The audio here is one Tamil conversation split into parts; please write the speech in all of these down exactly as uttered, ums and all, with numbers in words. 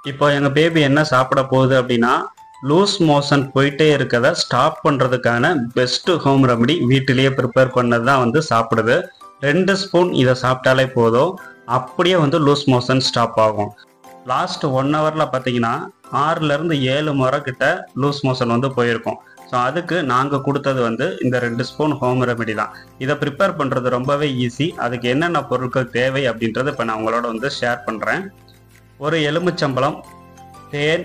இப்போ எங்க பேபி என்ன சாப்பிட போகுது அப்படின்னா, லூஸ் மோஷன் போயிட்டே இருக்கத ஸ்டாப் பண்றதுக்கான பெஸ்ட் ஹோம் ரெமடி வீட்டிலேயே ப்ரிப்பேர் பண்ணது தான் வந்து சாப்பிடுது. ரெண்டு ஸ்பூன் இதை சாப்பிட்டாலே போதும், அப்படியே வந்து லூஸ் மோஷன் ஸ்டாப் ஆகும். லாஸ்ட் ஒன் ஹவர்ல பார்த்தீங்கன்னா ஆறுல இருந்து ஏழு முறை கிட்ட லூஸ் மோஷன் வந்து போயிருக்கும். ஸோ அதுக்கு நாங்கள் கொடுத்தது வந்து இந்த ரெண்டு ஸ்பூன் ஹோம் ரெமெடி தான். இதை ப்ரிப்பேர் பண்ணுறது ரொம்பவே ஈஸி. அதுக்கு என்னென்ன பொருட்கள் தேவை அப்படின்றத இப்போ நான் உங்களோட வந்து ஷேர் பண்ணுறேன். ஒரு எலுமிச்சம்பழம், தேன்,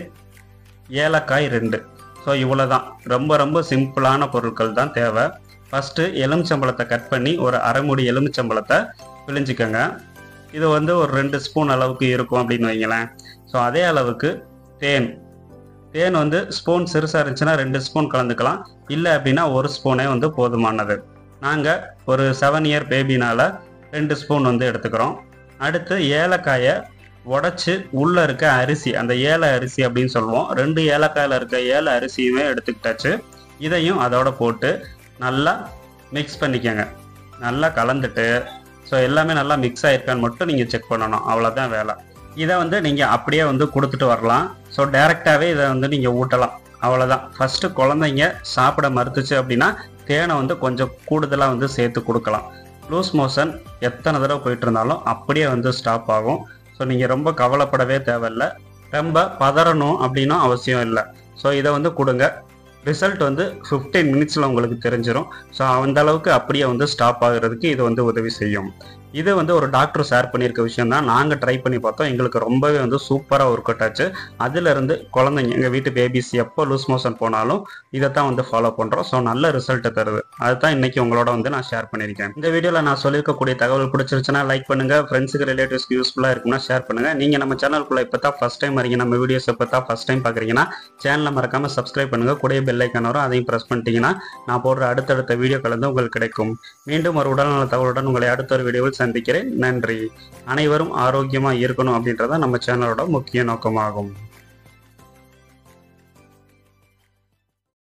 ஏலக்காய் ரெண்டு. ஸோ இவ்வளோ தான், ரொம்ப ரொம்ப சிம்பிளான பொருட்கள் தான் தேவை. ஃபஸ்ட்டு எலுமிச்சம்பழத்தை கட் பண்ணி ஒரு அரை மூடி எலுமிச்சம்பழத்தை பிழிஞ்சிக்கோங்க. இது வந்து ஒரு ரெண்டு ஸ்பூன் அளவுக்கு இருக்கும் அப்படின்னு வைங்களேன். ஸோ அதே அளவுக்கு தேன் தேன் வந்து ஸ்பூன் சிறுசாக இருந்துச்சுன்னா ரெண்டு ஸ்பூன் கலந்துக்கலாம், இல்லை அப்படின்னா ஒரு ஸ்பூனே வந்து போதுமானது. நாங்கள் ஒரு செவன் இயர் பேபினால் ரெண்டு ஸ்பூன் வந்து எடுத்துக்கிறோம். அடுத்து ஏலக்காயை உடச்சி உள்ளே இருக்க அரிசி, அந்த ஏல அரிசி அப்படின்னு சொல்லுவோம், ரெண்டு ஏலக்காயில் இருக்க ஏல அரிசியுமே எடுத்துக்கிட்டாச்சு. இதையும் அதோட போட்டு நல்லா மிக்ஸ் பண்ணிக்கோங்க. நல்லா கலந்துட்டு ஸோ எல்லாமே நல்லா மிக்ஸ் ஆகிருக்கான்னு மட்டும் நீங்கள் செக் பண்ணணும், அவ்வளோதான் வேலை. இதை வந்து நீங்கள் அப்படியே வந்து கொடுத்துட்டு வரலாம். ஸோ டைரெக்டாகவே இதை வந்து நீங்கள் ஊட்டலாம், அவ்வளோதான். ஃபஸ்ட்டு குழந்தைங்க சாப்பிட மறுத்துச்சு அப்படின்னா தேனை வந்து கொஞ்சம் கூடுதலாக வந்து சேர்த்து கொடுக்கலாம். லூஸ் மோஷன் எத்தனை தடவை போயிட்டு இருந்தாலும் அப்படியே வந்து ஸ்டாப் ஆகும். ஸோ நீங்கள் ரொம்ப கவலைப்படவே தேவையில்லை, ரொம்ப பதறணும் அப்படின்னும் அவசியம் இல்லை. ஸோ இதை வந்து கொடுங்க. ரிசல்ட் வந்து ஃபிஃப்டீன் மினிட்ஸில் உங்களுக்கு தெரிஞ்சிடும். ஸோ அந்த அளவுக்கு அப்படியே வந்து ஸ்டாப் ஆகுறதுக்கு இது வந்து உதவி செய்யும். இது வந்து ஒரு டாக்டர் ஷேர் பண்ணியிருக்க விஷயம் தான். நாங்கள் ட்ரை பண்ணி பார்த்தோம், எங்களுக்கு ரொம்பவே வந்து சூப்பராக ஒர்க் அவுட் ஆச்சு. அதிலிருந்து குழந்தைங்க, எங்கள் வீட்டு பேபிஸ் எப்போ லூஸ் மோஷன் போனாலும் இதை தான் வந்து ஃபாலோ பண்ணுறோம். ஸோ நல்ல ரிசல்ட்டை தருது. அதுதான் இன்றைக்கி உங்களோட வந்து நான் ஷேர் பண்ணியிருக்கேன். இந்த வீடியோவில் நான் சொல்லியிருக்கக்கூடிய தகவல் பிடிச்சிருச்சுன்னா லைக் பண்ணுங்கள், ஃப்ரெண்ட்ஸுக்கு ரிலேட்டிவ்ஸ்க்கு யூஸ்ஃபுல்லாக இருக்குன்னா ஷேர் பண்ணுங்கள். நீங்கள் நம்ம சேனலுக்குள்ளே இப்போ தான் ஃபஸ்ட் டைம் வரீங்க, நம்ம வீடியோஸ் இப்போ தான் ஃபஸ்ட் டைம் பார்க்குறீங்கன்னா சேனலை மறக்காமல் சப்ஸ்கிரைப் பண்ணுங்கள். கூடயே பெல் ஐக்கான் வரும், அதையும் ப்ரெஸ் பண்ணிட்டீங்கன்னா நான் போடுற அடுத்தடுத்த வீடியோக்கள் வந்து உங்களுக்கு கிடைக்கும். மீண்டும் ஒரு உடல்நல தகவலுடன் உங்களை அடுத்த ஒரு வீடியோவில் சந்திக்கிறேன். நன்றி. அனைவரும் ஆரோக்கியமாக இருக்கணும் அப்படின்றத நம்ம சேனலோட முக்கிய நோக்கமாகும்.